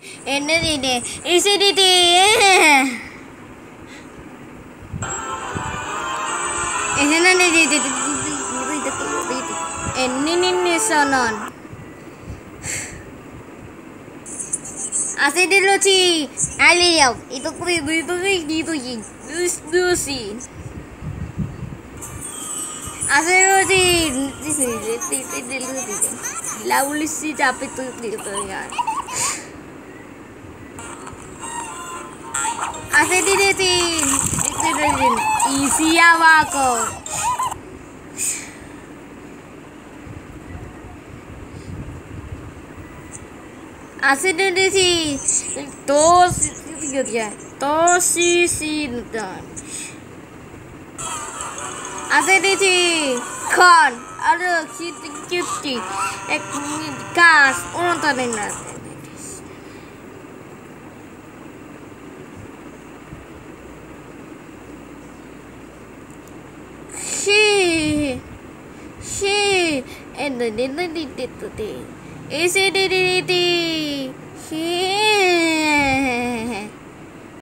എന്നതിന്റെ acidity Eninisonon acidity aliyah itu acidity lovely sih tapi tuh gitu ya acidity isi apa kok acidity toxicity acidity corn ada cutie gas untuk ini and the acidity